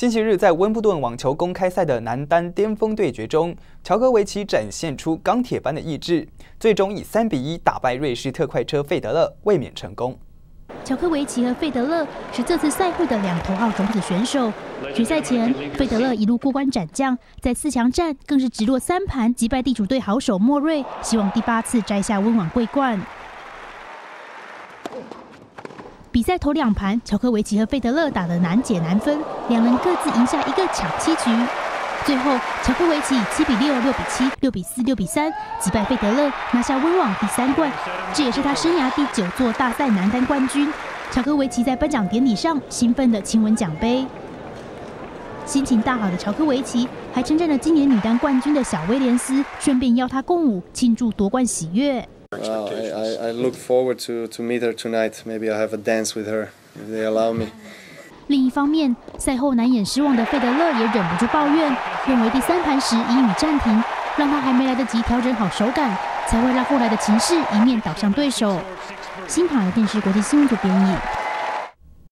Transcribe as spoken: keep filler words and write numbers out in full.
星期日在温布顿网球公开赛的男单巅峰对决中，乔科维奇展现出钢铁般的意志，最终以三比一打败瑞士特快车费德勒，卫冕成功。 乔科维奇和费德勒是这次赛会的两头号种子选手。决赛前，费德勒一路过关斩将，在四强战更是直落三盘击败地主队好手莫瑞，希望第八次摘下温网桂冠。比赛头两盘，乔科维奇和费德勒打得难解难分，两人各自赢下一个抢七局。最后，乔科维奇以七比六、六比七、六比四、六比三击败费德勒，拿下温网第三冠，这也是他生涯第九座大赛男单冠军。乔科维奇在颁奖典礼上兴奋地亲吻奖杯，心情大好的乔科维奇还称赞了今年女单冠军的小威廉斯，顺便邀她共舞庆祝夺冠喜悦。 Well, I, I look forward to, to meet her tonight. Maybe I'll have a dance with her if they allow me. 另一方面，赛后难掩失望的费德勒也忍不住抱怨，认为第三盘时一米暂停，让他还没来得及调整好手感，才会让后来的情势一面倒向对手。新唐人电视国际新闻组编译。